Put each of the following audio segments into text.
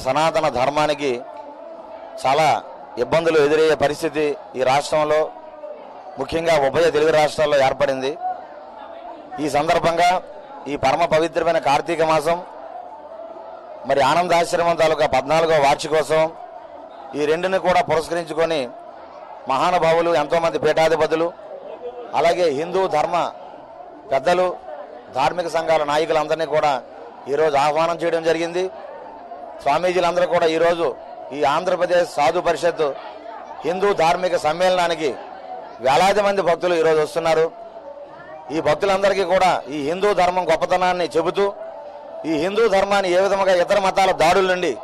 సనాతన ధర్మానికి చాలా ఇబ్బందులు ఎదురయ్యే పరిస్థితి ఈ రాష్ట్రంలో ముఖ్యంగా ఉభయ తెలుగు రాష్ట్రాల్లో ఏర్పడింది. ఈ సందర్భంగా ఈ పరమ పవిత్రమైన కార్తీక మాసం మరి ఆనందాశ్రమం తాలూకా 14వ వార్షికోత్సవం ఈ రెండుని కూడా పురస్కరించుకొని మహానుభావులు ఎంతోమంది పీఠాధిపతులు అలాగే హిందూ ధర్మ పెద్దలు ధార్మిక సంఘాల నాయకులందరినీ కూడా ఈరోజు ఆహ్వానం చేయడం జరిగింది. స్వామీజీలందరూ కూడా ఈరోజు ఈ ఆంధ్రప్రదేశ్ సాధు పరిషత్ హిందూ ధార్మిక సమ్మేళనానికి వేలాది మంది భక్తులు ఈరోజు వస్తున్నారు. ఈ భక్తులందరికీ కూడా ఈ హిందూ ధర్మం గొప్పతనాన్ని చెబుతూ ఈ హిందూ ధర్మాన్ని ఏ విధముగా ఇతర మతాల దాడుల నుండి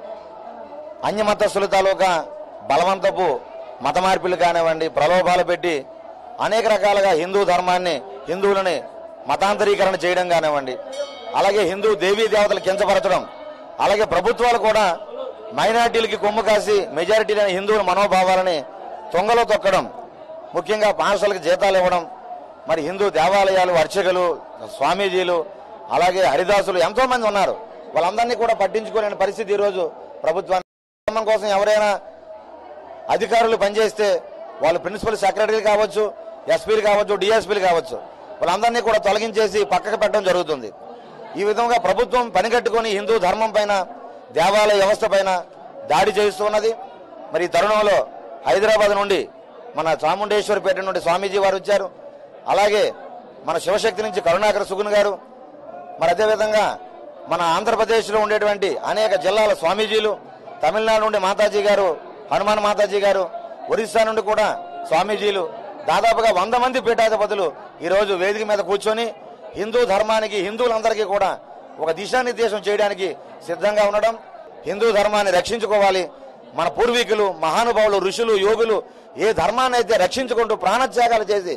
అన్యమతస్థుల తాలూకా బలవంతపు మత మార్పిలు కానివ్వండి, ప్రలోభాలు పెట్టి అనేక రకాలుగా హిందూ ధర్మాన్ని హిందువులని మతాంతరీకరణ చేయడం కానివ్వండి, అలాగే హిందూ దేవీ దేవతలు కించపరచడం, అలాగే ప్రభుత్వాలు కూడా మైనార్టీలకి కొమ్ము కాసి మెజారిటీలైన హిందువుల మనోభావాలని తొంగలో తొక్కడం, ముఖ్యంగా పాఠశాలకు జీతాలు ఇవ్వడం, మరి హిందూ దేవాలయాలు అర్చకులు స్వామీజీలు అలాగే హరిదాసులు ఎంతో మంది ఉన్నారు. వాళ్ళందరినీ కూడా పట్టించుకోలేని పరిస్థితి ఈరోజు ప్రభుత్వం కోసం ఎవరైనా అధికారులు పనిచేస్తే వాళ్ళు ప్రిన్సిపల్ సెక్రటరీలు కావచ్చు, ఎస్పీలు కావచ్చు, డిఎస్పీలు కావచ్చు, వాళ్ళందరినీ కూడా తొలగించేసి పక్కకు పెట్టడం జరుగుతుంది. ఈ విధంగా ప్రభుత్వం పనికట్టుకొని హిందూ ధర్మం పైన దేవాలయ వ్యవస్థ పైన దాడి చేస్తున్నది. మరి ఈ తరుణంలో హైదరాబాద్ నుండి మన చాముండేశ్వరిపేట నుండి స్వామీజీ వారు వచ్చారు. అలాగే మన శివశక్తి నుంచి కరుణాకర్ సుగున్ గారు, మరి అదేవిధంగా మన ఆంధ్రప్రదేశ్లో ఉండేటువంటి అనేక జిల్లాల స్వామీజీలు, తమిళనాడు నుండి మాతాజీ గారు, హనుమాన్ మాతాజీ గారు, ఒరిస్సా నుండి కూడా స్వామీజీలు, దాదాపుగా 100 మంది పీఠాధిపతులు ఈరోజు వేదిక మీద కూర్చొని హిందూ ధర్మానికి హిందువులందరికీ కూడా ఒక దిశానిర్దేశం చేయడానికి సిద్ధంగా ఉండడం. హిందూ ధర్మాన్ని రక్షించుకోవాలి. మన పూర్వీకులు మహానుభావులు ఋషులు యోగులు ఏ ధర్మాన్ని అయితే రక్షించుకుంటూ ప్రాణత్యాగాలు చేసి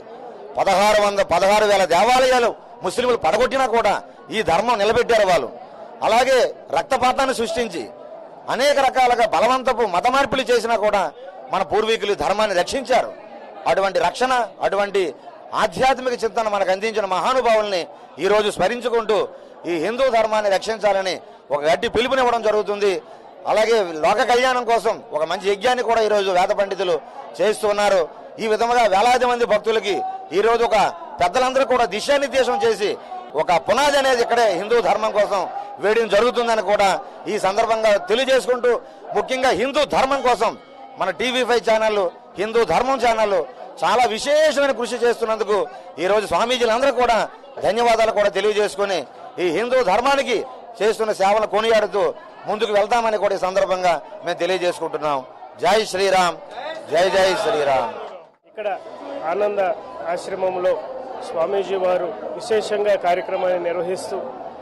16,000 దేవాలయాలు ముస్లింలు పడగొట్టినా కూడా ఈ ధర్మం నిలబెట్టారు వాళ్ళు. అలాగే రక్తపాతాన్ని సృష్టించి అనేక రకాలుగా బలవంతపు మత మార్పులు చేసినా కూడా మన పూర్వీకులు ధర్మాన్ని రక్షించారు. అటువంటి రక్షణ, అటువంటి ఆధ్యాత్మిక చింతన మనకు అందించిన మహానుభావుల్ని ఈరోజు స్మరించుకుంటూ ఈ హిందూ ధర్మాన్ని రక్షించాలని ఒక గట్టి పిలుపునివ్వడం జరుగుతుంది. అలాగే లోక కళ్యాణం కోసం ఒక మంచి యజ్ఞాన్ని కూడా ఈరోజు వేద పండితులు చేస్తున్నారు. ఈ విధంగా వేలాది మంది భక్తులకి ఈరోజు ఒక పెద్దలందరూ కూడా దిశానిర్దేశం చేసి ఒక పునాది అనేది ఇక్కడే హిందూ ధర్మం కోసం వేయడం జరుగుతుందని కూడా ఈ సందర్భంగా తెలియజేసుకుంటూ, ముఖ్యంగా హిందూ ధర్మం కోసం మన TV5 ఛానళ్ళు, హిందూ ధర్మం ఛానళ్ళు చాలా విశేషమైన కృషి చేస్తున్నందుకు ఈరోజు స్వామీజీలందరూ కూడా ధన్యవాదాలు కూడా తెలియజేసుకుని ఈ హిందూ ధర్మానికి చేస్తున్న సేవలను కొనియాడుతూ ముందుకు వెళ్తామని కూడా ఈ సందర్భంగా మేము తెలియజేసుకుంటున్నాం. జై శ్రీరామ్, జై జై శ్రీరామ్. ఇక్కడ ఆనంద ఆశ్రమంలో స్వామీజీ వారు విశేషంగా కార్యక్రమాన్ని నిర్వహిస్తూ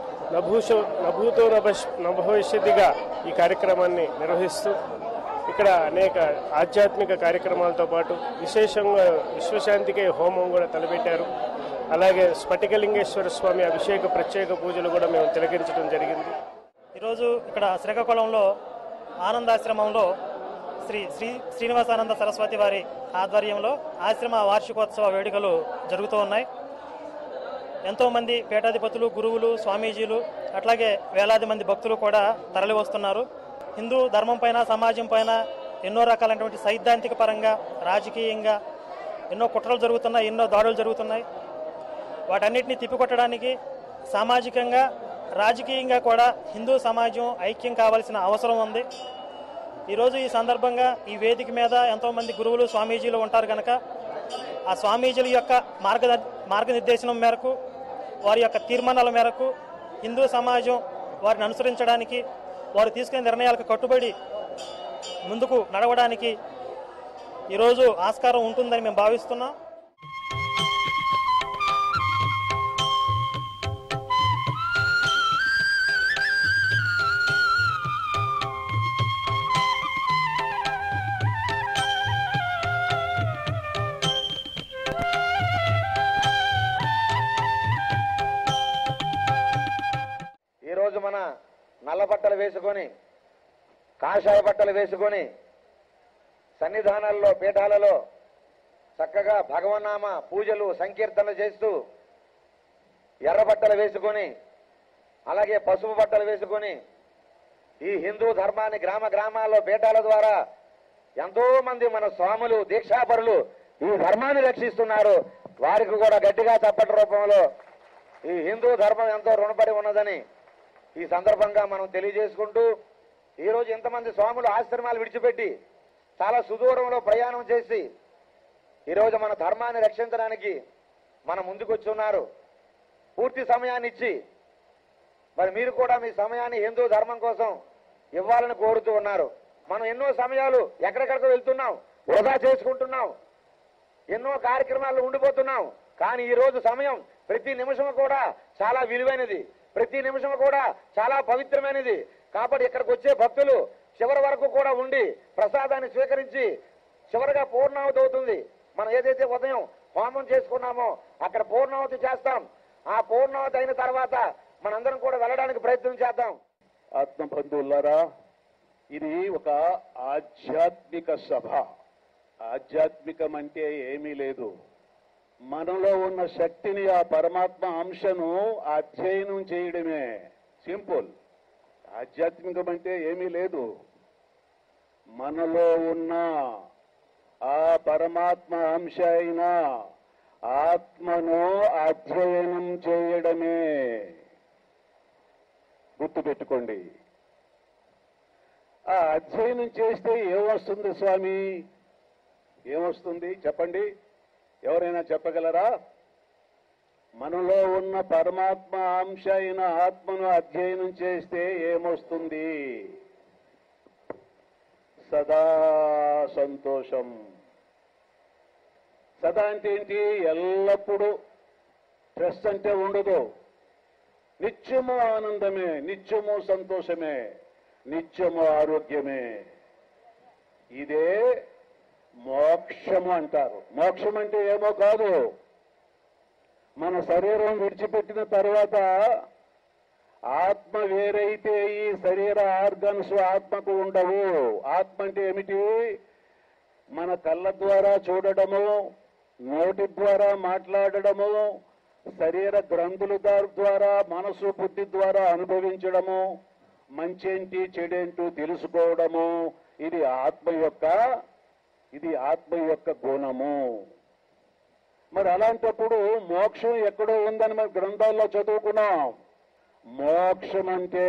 నభూతో నభవిష్యత్తుగా ఈ కార్యక్రమాన్ని నిర్వహిస్తూ ఇక్కడ అనేక ఆధ్యాత్మిక కార్యక్రమాలతో పాటు విశేషంగా విశ్వశాంతికే హోమం కూడా తలపెట్టారు. అలాగే స్ఫటికలింగేశ్వర స్వామి అభిషేక ప్రత్యేక పూజలు కూడా మేము తిలకించడం జరిగింది. ఈరోజు ఇక్కడ శ్రీకాకుళంలో ఆనందాశ్రమంలో శ్రీనివాసానంద సరస్వతి వారి ఆధ్వర్యంలో ఆశ్రమ వార్షికోత్సవ వేడుకలు జరుగుతూ ఉన్నాయి. ఎంతోమంది పీఠాధిపతులు, గురువులు, స్వామీజీలు అట్లాగే వేలాది మంది భక్తులు కూడా తరలి వస్తున్నారు. హిందూ ధర్మం పైన, సమాజం పైన ఎన్నో రకాలైనటువంటి సైద్ధాంతిక పరంగా, రాజకీయంగా ఎన్నో కుట్రలు జరుగుతున్నాయి, ఎన్నో దాడులు జరుగుతున్నాయి. వాటన్నిటిని తిప్పికొట్టడానికి సామాజికంగా, రాజకీయంగా కూడా హిందూ సమాజం ఐక్యం కావాల్సిన అవసరం ఉంది. ఈరోజు ఈ సందర్భంగా ఈ వేదిక మీద ఎంతోమంది గురువులు, స్వామీజీలు ఉంటారు కనుక ఆ స్వామీజీల యొక్క మార్గనిర్దేశనం మేరకు, వారి యొక్క తీర్మానాల మేరకు హిందూ సమాజం వారిని అనుసరించడానికి, వారు తీసుకునే నిర్ణయాలకు కట్టుబడి ముందుకు నడవడానికి ఈరోజు ఆస్కారం ఉంటుందని మేము భావిస్తున్నాం. ఈరోజు మన నల్ల బట్టలు వేసుకొని, కాషాయ బట్టలు వేసుకొని సన్నిధానాల్లో, పీఠాలలో చక్కగా భగవన్నామ పూజలు, సంకీర్తనలు చేస్తూ ఎర్ర బట్టలు వేసుకొని, అలాగే పసుపు బట్టలు వేసుకొని ఈ హిందూ ధర్మాన్ని గ్రామ గ్రామాల్లో పీఠాల ద్వారా ఎంతో మంది మన స్వాములు దీక్షాపరులు ఈ ధర్మాన్ని రక్షిస్తున్నారు. వారికి కూడా గట్టిగా చప్పటి రూపంలో ఈ హిందూ ధర్మం ఎంతో రుణపడి ఉన్నదని ఈ సందర్భంగా మనం తెలియజేసుకుంటూ, ఈరోజు ఇంతమంది స్వాములు ఆశ్రమాలు విడిచిపెట్టి చాలా సుదూరంలో ప్రయాణం చేసి ఈరోజు మన ధర్మాన్ని రక్షించడానికి మన ముందుకొచ్చున్నారు. పూర్తి సమయాన్ని ఇచ్చి మరి మీరు కూడా మీ సమయాన్ని హిందూ ధర్మం కోసం ఇవ్వాలని కోరుతూ ఉన్నారు. మనం ఎన్నో సమయాలు ఎక్కడెక్కడికో వెళ్తున్నాం, వృధా చేసుకుంటున్నాం, ఎన్నో కార్యక్రమాల్లో ఉండిపోతున్నాం. కానీ ఈ రోజు సమయం ప్రతి నిమిషం కూడా చాలా విలువైనది, ప్రతి నిమిషం కూడా చాలా పవిత్రమైనది. కాబట్టి ఇక్కడికి వచ్చే భక్తులు చివరి వరకు కూడా ఉండి ప్రసాదాన్ని స్వీకరించి చివరిగా పూర్ణావతి అవుతుంది. మనం ఏదైతే ఉదయం హోమం చేసుకున్నామో అక్కడ పూర్ణావతి చేస్తాం. ఆ పూర్ణావతి అయిన తర్వాత మనందరం కూడా వెళ్ళడానికి ప్రయత్నం చేద్దాం. ఆత్మబంధువులారా, ఇది ఒక ఆధ్యాత్మిక సభ. ఆధ్యాత్మికం అంటే ఏమీ లేదు. మనలో ఉన్న శక్తిని, ఆ పరమాత్మ అంశను అధ్యయనం చేయడమే. సింపుల్. ఆధ్యాత్మికం అంటే ఏమీ లేదు. మనలో ఉన్న ఆ పరమాత్మ అంశ అయిన ఆత్మను అధ్యయనం చేయడమే. గుర్తుపెట్టుకోండి. ఆ అధ్యయనం చేస్తే ఏమొస్తుంది స్వామి? ఏమొస్తుంది చెప్పండి, ఎవరైనా చెప్పగలరా? మనలో ఉన్న పరమాత్మ అంశ అయిన ఆత్మను అధ్యయనం చేస్తే ఏమొస్తుంది? సదా సంతోషం. సదా అంటే ఏంటి? ఎల్లప్పుడూ స్ట్రెస్ అంటే ఉండదు. నిత్యము ఆనందమే, నిత్యము సంతోషమే, నిత్యము ఆరోగ్యమే. ఇదే మోక్షము అంటారు. మోక్షం అంటే ఏమో కాదు. మన శరీరం విడిచిపెట్టిన తర్వాత ఆత్మ వేరైతే ఈ శరీర ఆర్గన్స్ ఆత్మకు ఉండవు. ఆత్మ అంటే ఏమిటి? మన కళ్ళ ద్వారా చూడడము, నోటి ద్వారా మాట్లాడడము, శరీర గ్రంథుల ద్వారా మనసు బుద్ధి ద్వారా అనుభవించడము, మంచేంటి చెడేంటో తెలుసుకోవడము, ఇది ఆత్మ యొక్క గుణము. మరి అలాంటప్పుడు మోక్షం ఎక్కడో ఉందని మన గ్రంథాల్లో చదువుకున్నాం. మోక్షం అంటే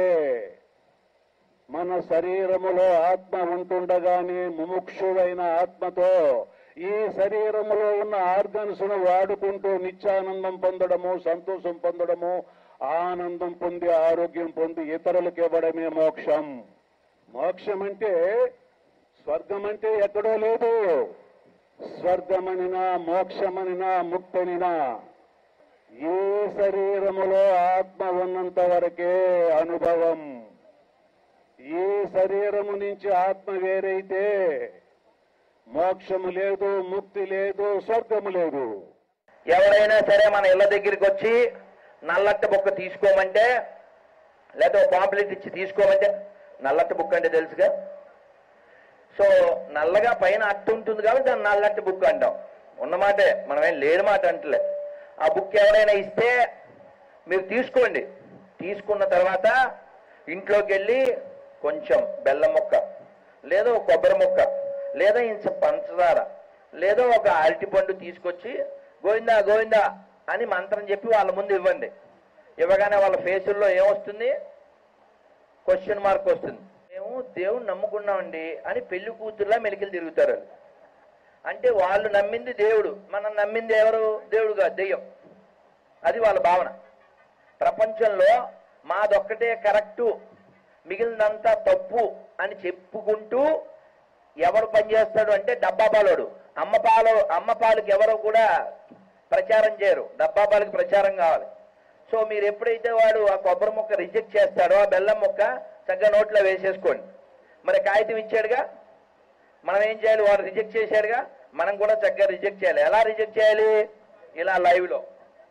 మన శరీరములో ఆత్మ ఉంటుండగానే ముముక్షువైన ఆత్మతో ఈ శరీరములో ఉన్న ఆర్గన్స్ ను వాడుకుంటూ నిత్యానందం పొందడము, సంతోషం పొందడము, ఆనందం పొంది ఆరోగ్యం పొంది ఇతరులకు ఇవ్వడమే మోక్షం. మోక్షం అంటే స్వర్గం అంటే ఎక్కడో లేదు. స్వర్గమనినా మోక్షమనినా ముక్తనినా ఈ శరీరములో ఆత్మ ఉన్నంత వరకే అనుభవం. ఈ శరీరము నుంచి ఆత్మ వేరైతే మోక్షము లేదు, ముక్తి లేదు, స్వర్గము లేదు. ఎవరైనా సరే మన ఇళ్ల దగ్గరికి వచ్చి నల్లట్ట బుక్క తీసుకోమంటే, లేదా పాంప్లెట్ ఇచ్చి తీసుకోమంటే, నల్లట్ట బుక్ అంటే తెలుసుగా. సో నల్లగా పైన అట్ట ఉంటుంది కాబట్టి దాన్ని నల్లట్ట బుక్ అంటాం. ఉన్నమాటే, మనమేం లేని మాట అంటలే. ఆ బుక్ ఎవరైనా ఇస్తే మీరు తీసుకోండి. తీసుకున్న తర్వాత ఇంట్లోకి వెళ్ళి కొంచెం బెల్లం ముక్క, లేదా ఒక కొబ్బరి ముక్క, లేదా ఇంత పంచదార, లేదా ఒక అరటిపండు తీసుకొచ్చి గోవిందా గోవిందా అని మంత్రం చెప్పి వాళ్ళ ముందు ఇవ్వండి. ఇవ్వగానే వాళ్ళ ఫేసుల్లో ఏమొస్తుంది? క్వశ్చన్ మార్క్ వస్తుంది. మేము దేవుని నమ్ముకున్నామండి అని పెళ్లి కూతురులా మెలికలు తిరుగుతారు. అంటే వాళ్ళు నమ్మింది దేవుడు, మనం నమ్మింది ఎవరు? దేవుడు కాదు, దెయ్యం. అది వాళ్ళ భావన. ప్రపంచంలో మాదొక్కటే కరెక్టు, మిగిలినంతా తప్పు అని చెప్పుకుంటూ ఎవరు పనిచేస్తాడు అంటే డబ్బా పాలోడు. అమ్మ పాలకి ఎవరు కూడా ప్రచారం చేయరు, డబ్బా పాలకి ప్రచారం కావాలి. సో మీరు ఎప్పుడైతే వాడు ఆ కొబ్బరి ముక్క రిజెక్ట్ చేస్తాడో, ఆ బెల్లం ముక్క చక్కగా నోట్లో వేసేసుకోండి. మరి కాగితం ఇచ్చాడుగా, మనం ఏం చేయాలి? వాడు రిజెక్ట్ చేశాడుగా, మనం కూడా చక్కగా రిజెక్ట్ చేయాలి. ఎలా రిజెక్ట్ చేయాలి? ఇలా లైవ్లో.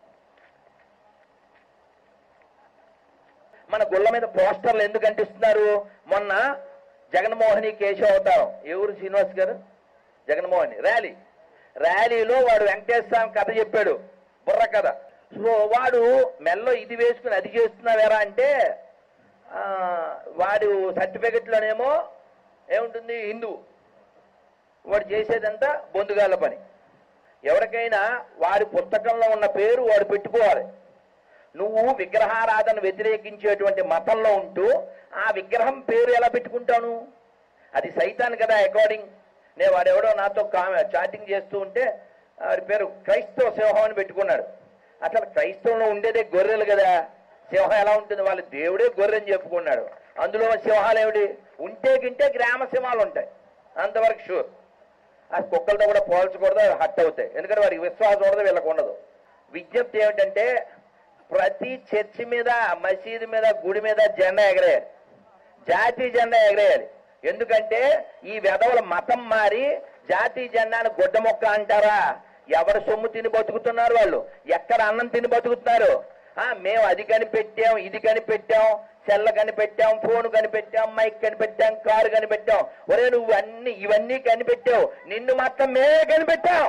మన గుళ్ళ మీద పోస్టర్లు ఎందుకు అంటిస్తున్నారు? మొన్న జగన్మోహని కేశవ అవతారం, ఎవరు శ్రీనివాస్ గారు, జగన్మోహని ర్యాలీలో వాడు వెంకటేశ్వర స్వామి కథ చెప్పాడు, బుర్ర కథ. సో వాడు మెల్లో ఇది వేసుకుని అది చేస్తున్నావేరా అంటే, వాడు సర్టిఫికెట్లోనేమో ఏముంటుంది హిందూ, వాడు చేసేదంతా బొందుగాల పని. ఎవరికైనా వాడి పుస్తకంలో ఉన్న పేరు వాడు పెట్టుకోవాలి. నువ్వు విగ్రహారాధన వ్యతిరేకించేటువంటి మతంలో ఉంటూ ఆ విగ్రహం పేరు ఎలా పెట్టుకుంటాను? అది సైతాన్ కదా. అకార్డింగ్ నేను వాడెవడో నాతో చాటింగ్ చేస్తూ ఉంటే వాడి పేరు క్రైస్తవ సింహం అని పెట్టుకున్నాడు. అసలు క్రైస్తవంలో ఉండేదే గొర్రెలు కదా, సింహం ఎలా ఉంటుంది? వాళ్ళ దేవుడే గొర్రె అని చెప్పుకున్నాడు. అందులో సింహాలు ఏమిటి? ఉంటే గింటే గ్రామ సింహాలు ఉంటాయి, అంతవరకు షూర్. ఆ కుక్కలతో కూడా పోల్చకూడదు, హట్ అవుతాయి. ఎందుకంటే వారికి విశ్వాసం ఉండదు, వీళ్ళకు ఉండదు. విజ్ఞప్తి ఏమిటంటే ప్రతి చర్చి మీద, మసీదు మీద, గుడి మీద జెండా ఎగరేయాలి, జాతీయ జెండా ఎగరేయాలి. ఎందుకంటే ఈ వెధవల మతం మారి జాతీయ జెండాను గొడ్డ మొక్క అంటారా? ఎవరు సొమ్ము తిని బతుకుతున్నారు వాళ్ళు? ఎక్కడ అన్నం తిని బతుకుతున్నారు? మేము అది కనిపెట్టాం, ఇది కనిపెట్టాం, సెల్ల కనిపెట్టాం, ఫోన్ కనిపెట్టాం, మైక్ కనిపెట్టాం, కారు కనిపెట్టాం. ఒరే నువ్వు ఇవన్నీ కనిపెట్టావు, నిన్ను మాత్రం మేమే కనిపెట్టాం.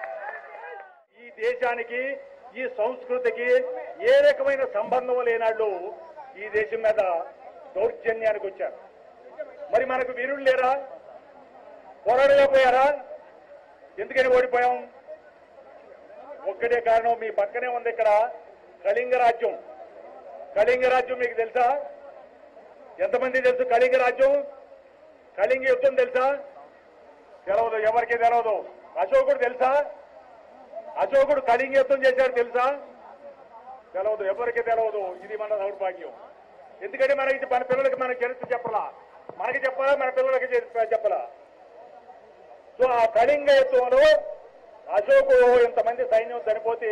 ఈ దేశానికి, ఈ సంస్కృతికి ఏ రకమైన సంబంధం లేనాళ్ళు ఈ దేశం మీద దౌర్జన్యానికి వచ్చారు. మరి మనకు వీరులు లేరా? పోరాడలేకపోయారా? ఎందుకని ఓడిపోయాం? ఒక్కటే కారణం, మీ పక్కనే ఉంది ఇక్కడ కళింగ రాజ్యం. కళింగ రాజ్యం మీకు తెలుసా? ఎంతమంది తెలుసు కళింగ రాజ్యం? కళింగ యుద్ధం తెలుసా? తెలవదు, ఎవరికి తెలవదు. అశోకుడు తెలుసా? అశోకుడు కళింగ యుద్ధం చేశాడు తెలుసా? తెలవదు, ఎవరికి తెలవదు. ఇది మన దౌర్భాగ్యం. ఎందుకంటే మన పిల్లలకి మన చరిత్ర చెప్పాలా, మనకి చెప్పాలా, మన పిల్లలకి చెప్పాలా. సో ఆ కళింగ యుద్ధంలో అశోకుడు ఇంతమంది సైన్యం చనిపోతే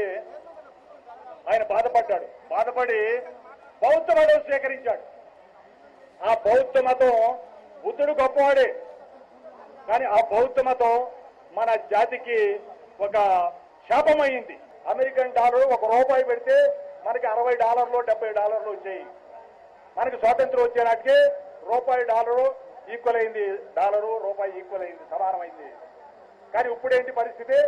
ఆయన బాధపడ్డాడు. బాధపడి బౌద్ధ మతం స్వీకరించాడు. ఆ బౌద్ధ మతం, బుద్ధుడు గొప్పవాడే, కానీ ఆ బౌద్ధ మతం మన జాతికి ఒక శాపమైంది. అమెరికన్ డాలర్ ₹1 పెడితే మనకి $60, $70 వచ్చాయి. మనకి స్వాతంత్రం వచ్చే నాటికి $1 ఈక్వల్ అయింది, $1 ఈక్వల్ అయింది, సమానమైంది. కానీ ఇప్పుడేంటి పరిస్థితి?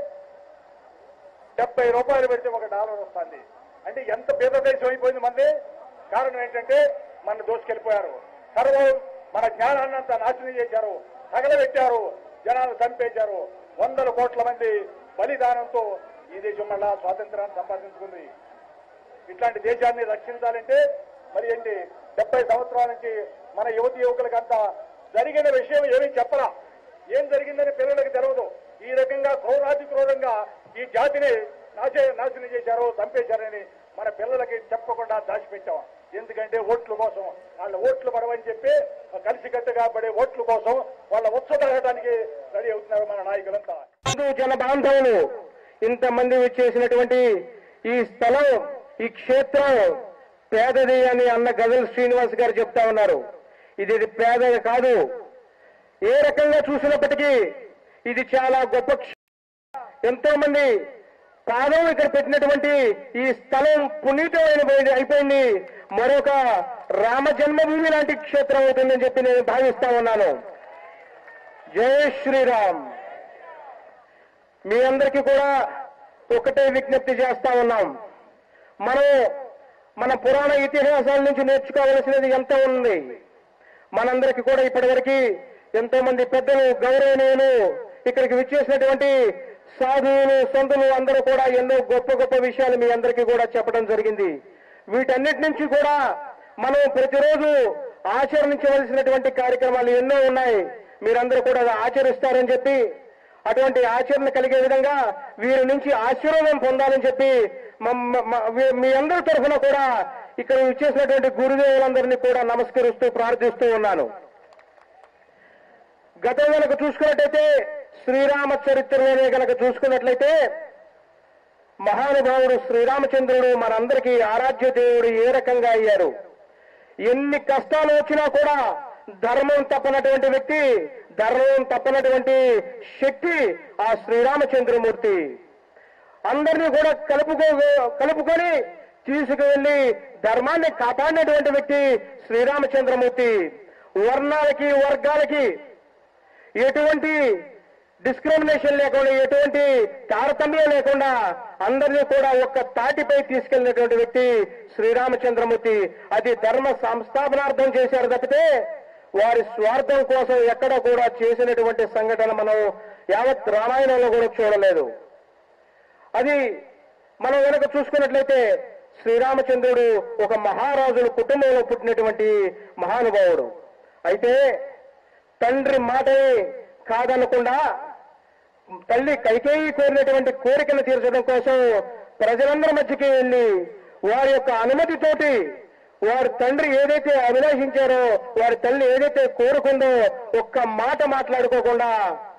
$70 పెడితే $1 వస్తుంది. అంటే ఎంత పేద దేశం అయిపోయింది మనది. కారణం ఏంటంటే మన దోసుకెళ్ళిపోయారు. సర్వం మన జ్ఞానాన్ని అంతా నాశనం చేశారు, తగలబెట్టారు, జనాలు చంపేశారు. 100 కోట్ల మంది బలిదానంతో ఈ దేశం మళ్ళా స్వాతంత్రాన్ని సంపాదించుకుంది. ఇట్లాంటి దేశాన్ని రక్షించాలంటే మరి ఏంటి, 70 సంవత్సరాల నుంచి మన యువతి యువకులకంతా జరిగిన విషయం ఏమీ చెప్పరా. ఏం జరిగిందని పిల్లలకు తెలియదు. ఈ రకంగా క్రూరాతి క్రూరంగా ఈ జాతిని నాశనం చేశారు, చంపేశారని మన పిల్లలకి చెప్పకుండా దాచిపెట్టాం. ఎందుకంటే ఓట్ల కోసం, వాళ్ళ ఓట్లు పడవని చెప్పి కలిసికట్టుగా పడే ఓట్ల కోసం వాళ్ళ ఉత్సవడానికి రెడీ అవుతున్నారు మన నాయకులంతా. జన బాంధవులు ఇంతమంది వచ్చేసినటువంటి ఈ స్థలం, ఈ క్షేత్రం పేదది అని అన్న గజల్ శ్రీనివాస్ గారు చెప్తా ఉన్నారు. ఇది పేదది కాదు. ఏ రకంగా చూసినప్పటికీ ఇది చాలా గొప్ప. ఎంతో మంది పాదం ఇక్కడ పెట్టినటువంటి ఈ స్థలం పునీతమైన అయిపోయింది. మరొక రామ జన్మభూమి లాంటి క్షేత్రం అవుతుందని చెప్పి నేను భావిస్తా ఉన్నాను. జై శ్రీరామ్. మీ అందరికీ కూడా ఒకటే విజ్ఞప్తి చేస్తా ఉన్నాం. మన పురాణ ఇతిహాసాల నుంచి నేర్చుకోవలసినది ఎంతో ఉంది. మనందరికీ కూడా ఇప్పటివరకు ఎంతో మంది పెద్దలు, గౌరవనీయులు, ఇక్కడికి విచ్చేసినటువంటి సాధువులు, సంతులు అందరూ కూడా ఎన్నో గొప్ప గొప్ప విషయాలు మీ అందరికీ కూడా చెప్పడం జరిగింది. వీటన్నిటి నుంచి కూడా మనం ప్రతిరోజు ఆచరించవలసినటువంటి కార్యక్రమాలు ఎన్నో ఉన్నాయి. మీరందరూ కూడా ఆచరిస్తారని చెప్పి, అటువంటి ఆచరణ కలిగే విధంగా వీరి నుంచి ఆశీర్వాదం పొందాలని చెప్పి మీ అందరి తరఫున కూడా ఇక్కడ విచ్చేసినటువంటి గురుదేవులందరినీ కూడా నమస్కరిస్తూ ప్రార్థిస్తూ ఉన్నాను. గతం కనుక చూసుకున్నట్టయితే, శ్రీరామ చరిత్రలోనే కనుక చూసుకున్నట్లయితే, మహానుభావుడు శ్రీరామచంద్రుడు మనందరికీ ఆరాధ్య దేవుడు ఏ రకంగా అయ్యారు. ఎన్ని కష్టాలు వచ్చినా కూడా ధర్మం తప్పనటువంటి వ్యక్తి, ధర్మం తప్పనటువంటి శక్తి ఆ శ్రీరామచంద్రమూర్తి. అందరినీ కూడా కలుపుకొని తీసుకువెళ్లి ధర్మాన్ని కాపాడినటువంటి వ్యక్తి శ్రీరామచంద్రమూర్తి. వర్ణాలకి, వర్గాలకి ఎటువంటి డిస్క్రిమినేషన్ లేకుండా, ఎటువంటి తారతమ్యం లేకుండా అందరినీ కూడా ఒక్క తాటిపై తీసుకెళ్లినటువంటి వ్యక్తి శ్రీరామచంద్రమూర్తి. అది ధర్మ సంస్థాపనార్థం చేశారు తప్పితే వారి స్వార్థం కోసం ఎక్కడ కూడా చేసినటువంటి సంఘటన మనం యావత్ రామాయణంలో కూడా చూడలేదు. అది మనం వెనక చూసుకున్నట్లయితే శ్రీరామచంద్రుడు ఒక మహారాజుల కుటుంబంలో పుట్టినటువంటి మహానుభావుడు. అయితే తండ్రి మాటని కాదనకుండా తల్లి కైకేయి కోరినటువంటి కోరికను తీర్చడం కోసం ప్రజలందరి మధ్యకి వెళ్లి వారి యొక్క అనుమతితోటి వారి తండ్రి ఏదైతే అభిలాషించారో, వారి తల్లి ఏదైతే కోరుకుందో ఒక్క మాట మాట్లాడుకోకుండా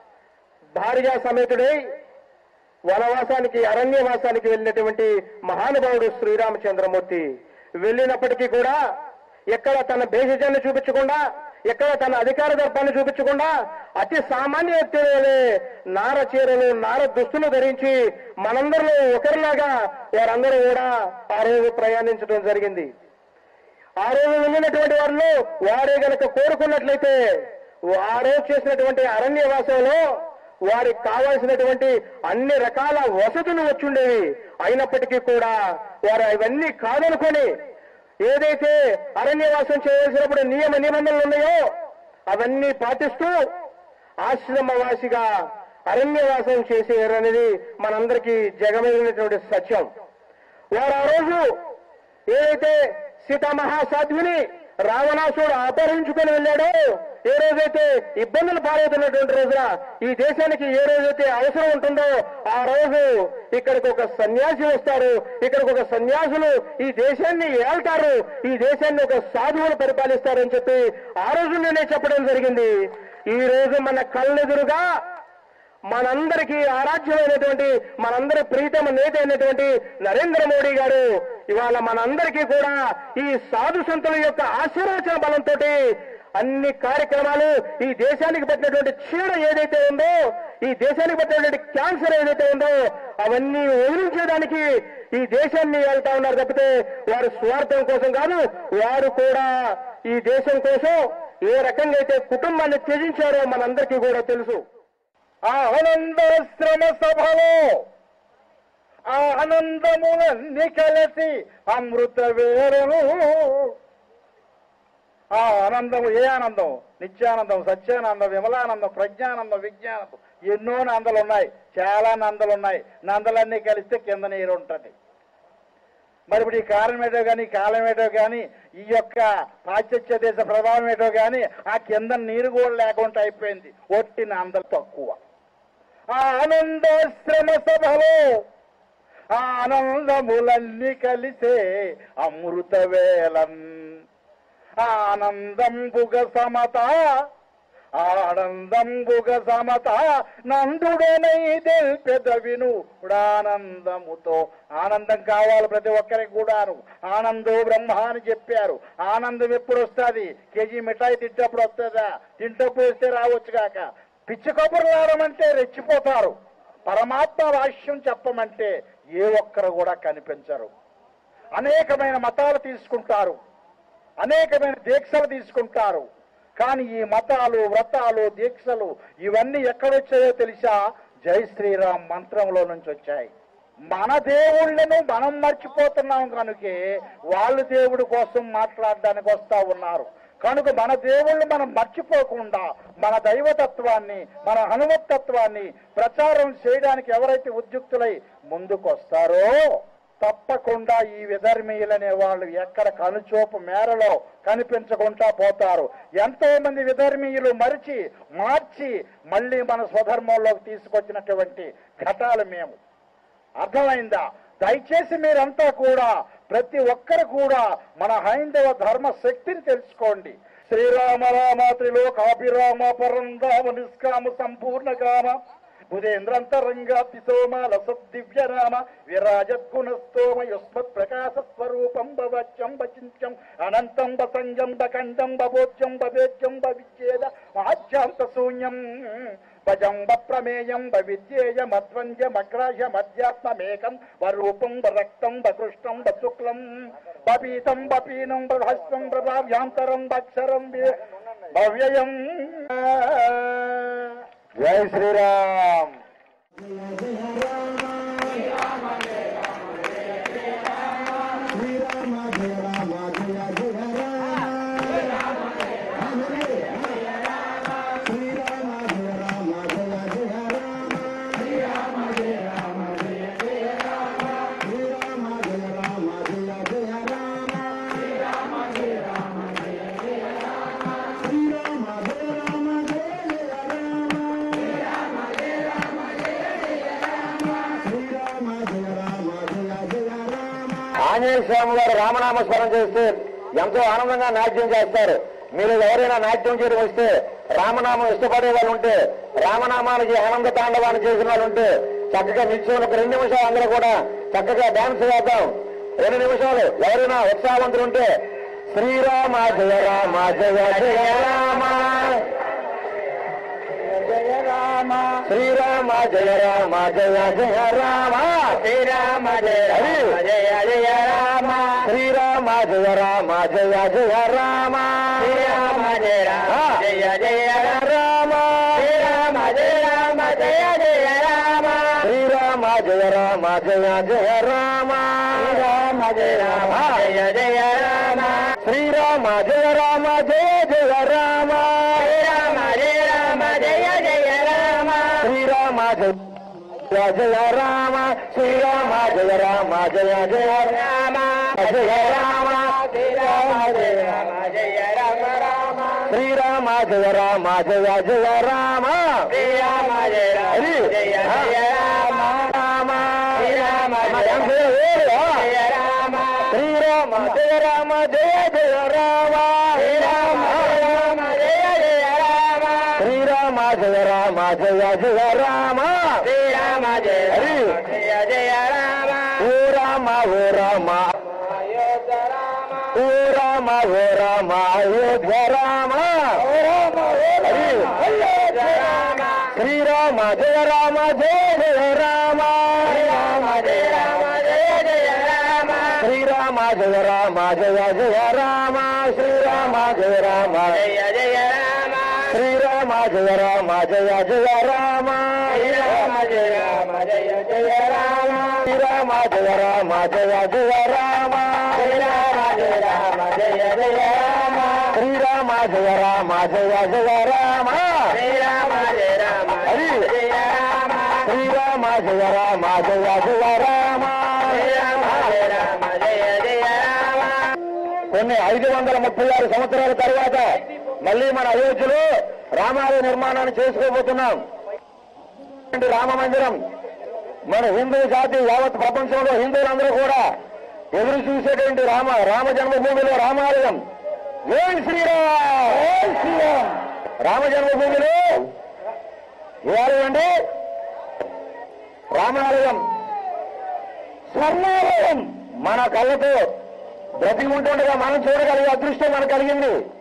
భార్యా సమేతుడై వనవాసానికి, అరణ్యవాసానికి వెళ్ళినటువంటి మహానుభావుడు శ్రీరామచంద్రమూర్తి. వెళ్ళినప్పటికీ కూడా ఎక్కడ తన భేషజాన్ని చూపించకుండా, ఎక్కడ తన అధికార దర్పాన్ని చూపించకుండా అతి సామాన్య వ్యక్తులే నార చీరలు, నార దుస్తులు ధరించి మనందరిలో ఒకరిలాగా వారందరూ కూడా ఆ రోజు ప్రయాణించడం జరిగింది. ఆ రోజు వెళ్ళినటువంటి వారిలో వారే గనక కోరుకున్నట్లయితే ఆ రోజు చేసినటువంటి అరణ్యవాసంలో వారికి కావాల్సినటువంటి అన్ని రకాల వసతులు వచ్చుండేవి. అయినప్పటికీ కూడా వారు అవన్నీ కాదనుకొని ఏదైతే అరణ్యవాసం చేయవలసినప్పుడు నియమ నిబంధనలు ఉన్నాయో అవన్నీ పాటిస్తూ ఆశ్రమవాసిగా అరణ్యవాసం చేసేవారనేది మనందరికీ జగమైనటువంటి సత్యం. వారు ఆ రోజు ఏదైతే సీతామహాసాధ్విని రావణాసుడు అపహరించుకొని వెళ్ళాడో, ఏ రోజైతే ఇబ్బందులు పాలవుతున్నటువంటి రోజున ఈ దేశానికి ఏ రోజైతే అవసరం ఉంటుందో ఆ రోజు ఇక్కడికి ఒక సన్యాసి వస్తారు, ఇక్కడికి ఒక సన్యాసులు ఈ దేశాన్ని ఏళ్తారు, ఈ దేశాన్ని ఒక సాధువులు పరిపాలిస్తారని చెప్పి ఆ రోజు నేనే చెప్పడం జరిగింది. ఈ రోజు మన కళ్ళెదురుగా మనందరికీ ఆరాధ్యమైనటువంటి, మనందరి ప్రీతమ నేత అయినటువంటి నరేంద్ర మోడీ గారు ఇవాళ మనందరికీ కూడా ఈ సాధు సంతుల యొక్క ఆశీర్వచన బలంతో అన్ని కార్యక్రమాలు, ఈ దేశానికి పట్టినటువంటి చీడ ఏదైతే ఉందో, ఈ దేశానికి పట్టినటువంటి క్యాన్సర్ ఏదైతే ఉందో అవన్నీ వదిలించడానికి ఈ దేశాన్ని వెళ్తా ఉన్నారు తప్పితే వారు స్వార్థం కోసం కాదు. వారు కూడా ఈ దేశం కోసం ఏ రకంగా అయితే కుటుంబాన్ని త్యజించారో మనందరికీ కూడా తెలుసు. ఆ ఆనందాశ్రమ సభలో ఆ ఆనందములన్నీ కలిసి అమృత వేరను. ఆ ఆనందము ఏ ఆనందం? నిత్యానందం, సత్యానందం, విమలానందం, ప్రజ్ఞానందం, విజ్ఞానందం, ఎన్నో నందలు ఉన్నాయి, చాలా నందలు ఉన్నాయి. నందలన్నీ కలిస్తే కింద నీరు ఉంటుంది. మరి ఇప్పుడు ఈ కారణం ఏటో కానీ, కాలం ఏటో కానీ, ఈ యొక్క పాశ్చాత్య దేశ ప్రభావం ఏటో కానీ ఆ కింద నీరు కూడా లేకుండా అయిపోయింది. ఒట్టి నందలు తక్కువ. ఆ ఆనందాశ్రమ సభలో ఆనందములన్నీ కలిసే అమృత వేళం. ఆనందంబుగ సమత, ఆనందంబుగ సమత నందుడనై తెల్పెద వినుడానందముతో. ఆనందం కావాలి ప్రతి ఒక్కరికి కూడాను. ఆనందో బ్రహ్మ అని చెప్పారు. ఆనందం ఎప్పుడు వస్తుంది? కేజీ మిఠాయి తింటప్పుడు వస్తుందా? తింటప్పుడు వస్తే రావచ్చు కాక. పిచ్చి కబుర్లు ఆడమంటే రెచ్చిపోతారు. పరమాత్మ వాక్యం చెప్పమంటే ఏ ఒక్కరు కూడా కనిపించరు. అనేకమైన మతాలు తీసుకుంటారు, అనేకమైన దీక్షలు తీసుకుంటారు. కానీ ఈ మతాలు, వ్రతాలు, దీక్షలు ఇవన్నీ ఎక్కడొచ్చాయో తెలుసా? జై శ్రీరామ్ మంత్రంలో నుంచి వచ్చాయి. మన దేవుళ్ళను మనం మర్చిపోతున్నాం కనుకే వాళ్ళు దేవుడి కోసం మాట్లాడడానికి వస్తా ఉన్నారు. కనుక మన దేవుళ్ళు మనం మర్చిపోకుండా మన దైవతత్వాన్ని, మన హనుమత్తత్వాన్ని ప్రచారం చేయడానికి ఎవరైతే ఉద్యుక్తులై ముందుకొస్తారో తప్పకుండా ఈ విధర్మీయులనే వాళ్ళు ఎక్కడ కనుచూపు మేరలో కనిపించకుండా పోతారు. ఎంతో మంది విధర్మీయులు మార్చి మళ్ళీ మన స్వధర్మంలోకి తీసుకొచ్చినటువంటి ఘటాలు మేము. అర్థమైందా? దయచేసి మీరంతా కూడా, ప్రతి ఒక్కరు కూడా మన హైందవ ధర్మ శక్తిని తెలుసుకోండి. శ్రీరామ రామ త్రిలోకాభిరామ పరంధామ నిష్కామ సంపూర్ణ కామ బుధేంద్రంతరంగాతిసోమాల సద్దివ్య రామ విరాజద్గుణస్తోమ యుస్మత్ ప్రకాశ స్వరూపం భవత్యం భచింత్యం అనంతం బసంజం బకండం బోధ్యం బవేద్యం బవిచ్ఛేద మహాధ్యాంత శూన్యం భజంబ ప్రమేయం విద్యేయమధ్వంజమగ్రాహ్యం అధ్యాత్మమేకం వరూపం రక్తం బకృష్టం బశుక్లం బపీతం బపీనం బహస్వం ప్రభావ్యాంతరం బక్షరం భవ్యయం. జై జై శ్రీరామ్. ఆంజనేయ స్వామి గారు రామనామస్మరణ చేస్తే ఎంతో ఆనందంగా నాట్యం చేస్తారు. మీరు ఎవరైనా నాట్యం చేయడం వస్తే, రామనామం ఇష్టపడే వాళ్ళు ఉంటే, రామనామానికి ఆనంద తాండవాన్ని చేసిన వాళ్ళు ఉంటే చక్కగా నిల్చొని ఒక 2 నిమిషాలు అందరూ కూడా చక్కగా డాన్స్ చేద్దాం. 2 నిమిషాలు ఎవరైనా ఉత్సాహవంతులు ఉంటే శ్రీరామ జయ రామ జయ జయ రామ శ్రీరామ జయ రామ జయ జయ రామ శ్రీరామ జయ రామ జయ జయ రామ శ్రీరామ జయ రామ జయ జయ రామ శ్రీరామ జయ రామ జయ జయ రామ శ్రీరామ జయ రామ జయ జయ రామ శ్రీరామ జయ రామ జయ జయ రామ శ్రీరామ జయ రామ జయ జయ రామ శ్రీరామ జయ రామ జయ జయ రామ శ్రీరామ జయ రామ జయ జయ రామ శ్రీరామ జయ జయ రామ శ్రీరామ జయ రామ జయ జయ రామ జయ రామ శ్రీరామ జయ రామ జయ రామ రామ శ్రీరామ జయ రామ జయ జయ రామ శ్రీరామ జయ రామ జయ జయ రామ రామ శ్రీరామ జయ రామ శ్రీరామ జయ రామ జయ జయ రామ శ్రీరామ రామ జయ జయ రామ శ్రీరామ జయ రామ జయ జయ రామ శ్రీరామ జయ జయ జయ రామ ఓ రామ ఓ రామ ఓ రామ ఓ రామ అయోధ్య రామ శ్రీరామ జయ రామ జయ జయ రామ శ్రీరామ జయ రామ జయ జయ రామ శ్రీరామ జయ రామ జయ జయ రామ శ్రీరామ జయ రామ జయ జయ రామ శ్రీరామ జయ రామ జయ జయ రామ శ్రీరామ జయ రామ జయ జయ రామ శ్రీరామ జయ రామ జయ జయ రామ శ్రీరామ జయ రామ జయ జయ రామ శ్రీరామ జయ రామ జయ జయ రామ శ్రీరామ జయ రామ జయ జయ రామ శ్రీరామ జయ రామ జయ జయ రామ శ్రీరామ జయ రామ జయ జయ రామ. కొన్ని 536 సంవత్సరాల తర్వాత మళ్ళీ మన అయోధ్యలో రామాలయ నిర్మాణాన్ని చేసుకోబోతున్నాం. రామ మందిరం మన హిందూ జాతి యావత్ ప్రపంచంలో హిందువులందరూ కూడా ఎదురు చూసేటువంటి రామ జన్మభూమిలో రామాలయం. జై శ్రీరామ్ జై శ్రీరామ్. రామ జన్మభూమిలో ఏ ఆలయం అండి? రామాలయం, స్వర్ణాలయం. మన కళ్ళతో బ్రతికి ఉంటుండగా మనం చూడగలిగే అదృష్టం మనకు కలిగింది.